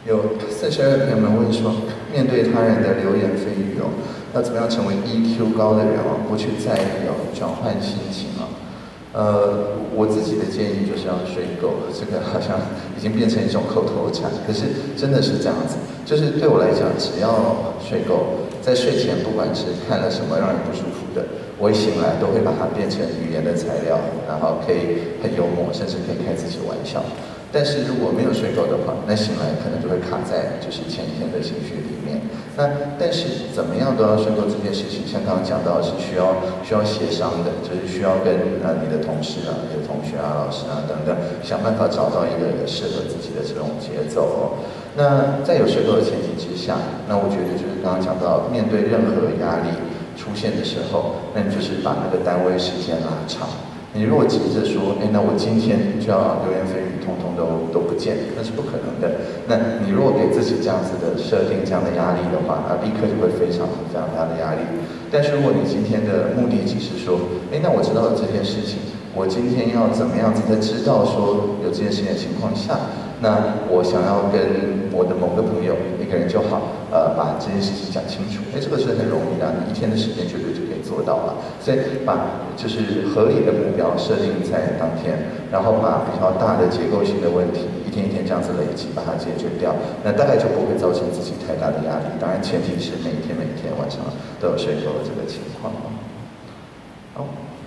有42朋友们问说，面对他人的流言蜚语哦，要怎么样成为 EQ 高的人哦，不去在意哦，转换心情啊、我自己的建议就是要睡够，这个好像已经变成一种口头禅，可是真的是这样子。就是对我来讲，只要睡够，在睡前不管是看了什么让人不舒服的，我一醒来都会把它变成语言的材料，然后可以很幽默，甚至可以开自己玩笑。但是如果没有睡够的话，那醒来可能就会卡在就是前一天的情绪里面。那但是怎么样都要睡够这件事情，像刚刚讲到是需要协商的，就是需要跟你的同事啊、你的同学啊、老师啊等等，想办法找到一个适合自己的这种节奏哦。那在有睡够的前提之下，那我觉得就是刚刚讲到，面对任何压力出现的时候，那你就是把那个单位时间拉长。你如果急着说，哎，那我今天就要流言蜚语通通都不见，那是不可能的。那你如果给自己这样子的设定、这样的压力的话，那立刻就会非常大的压力。但是如果你今天的目的只是说，哎，那我知道了这件事情，我今天要怎么样子在知道说有这件事情的情况下，那我想要跟我的某个朋友一个人就好，把这件事情讲清楚。哎，这个是很容易的，你一天的时间绝对就可以做到了。所以把就是合理的目标设定在当天，然后把比较大的结构性的问题一天一天这样子累积，把它解决掉，那大概就不会造成自己太大的压力。当然，前提是每一天晚上都有睡够的这个情况。好。